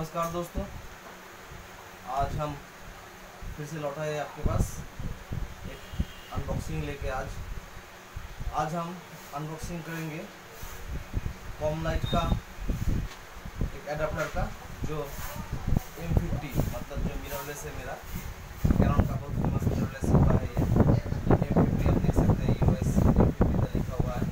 नमस्कार दोस्तों, आज हम फिर से लौटा है आपके पास एक अनबॉक्सिंग लेके। आज हम अनबॉक्सिंग करेंगे कॉमलाइट का एक एडाप्टर का, जो M50 मतलब जो मिररलेस है। मेरा कैनन का बहुत फेमस मिररलेस हुआ है ये M50। आप देख सकते हैं EOS M50 लिखा हुआ है।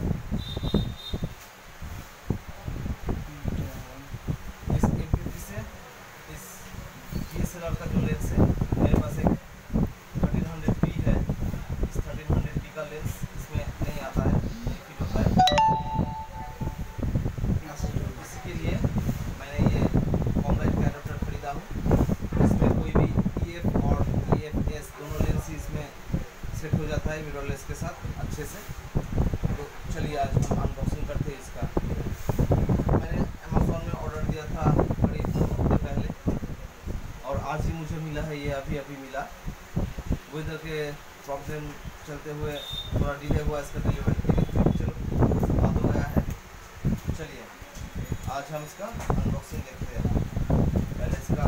इस M50 से इस Dslr का जो लेंस है, मेरे पास एक 1300D है। इस 1300D का लेंस इसमें नहीं आता है, नहीं फिट होता है। इसके लिए मैंने ये कॉमलाइट का एडाप्टर खरीदा हूँ। इसमें कोई भी EF और EF-Eos दोनों लेंस ही इसमें सेट हो जाता है मिररलेस के साथ अच्छे से। तो चलिए आज हम अनबॉक्सिंग करते हैं इसका। मैंने अमेज़ॉन में ऑर्डर दिया था करीब 2 हफ्ते पहले, और आज ही मुझे मिला है। ये अभी मिला। वेदर के प्रॉब्लम चलते हुए थोड़ा डिले हुआ इसका डिलीवरी, लेकिन चलो आ तो गया है। चलिए आज हम इसका अनबॉक्सिंग देखते हैं। पहले इसका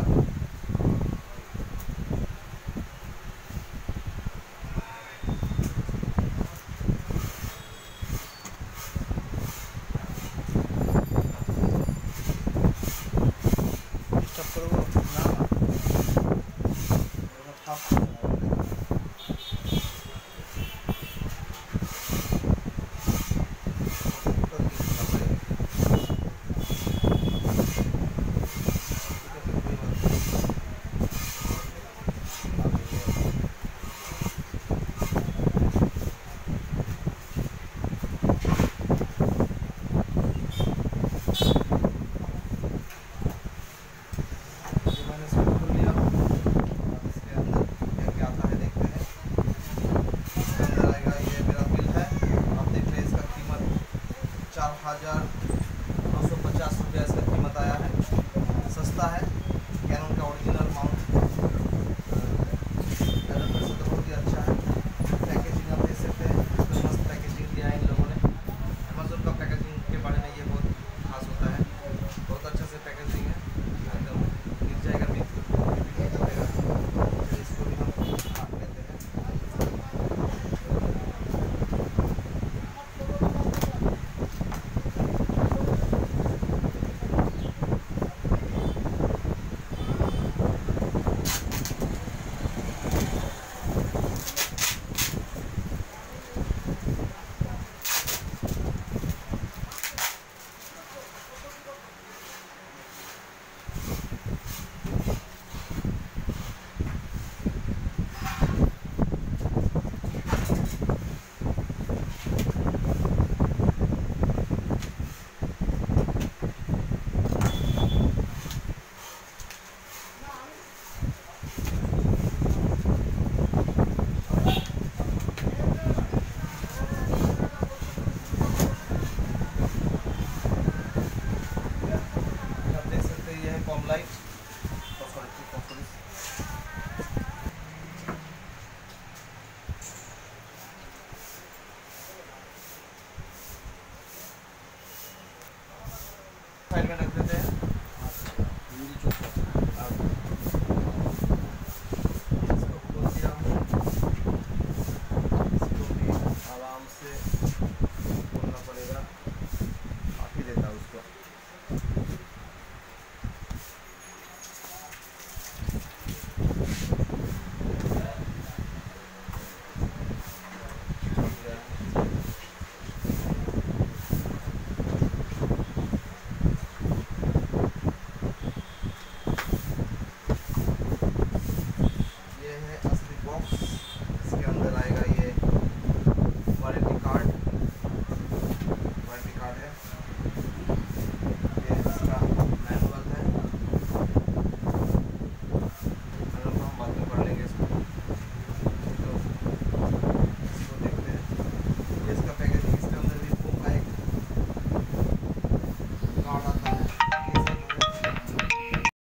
डिस्टर्ब करो ना, ₹950 इसका कीमत आया है। सस्ता है। कैनन का ओरिजिनल माउंट एडाप्टर से तो बहुत ही अच्छा है। पैकेजिंग आप देख सकते हैं, इसमें मस्त पैकेजिंग दिया है इन लोगों ने। अमेज़ॉन का पैकेजिंग के बारे में ये बहुत खास होता है, बहुत अच्छा से पैकेजिंग है। एकदम गिर जाएगा भी चलेगा। इसको भी हम हाथ लेते हैं। कॉमलाइट साइड में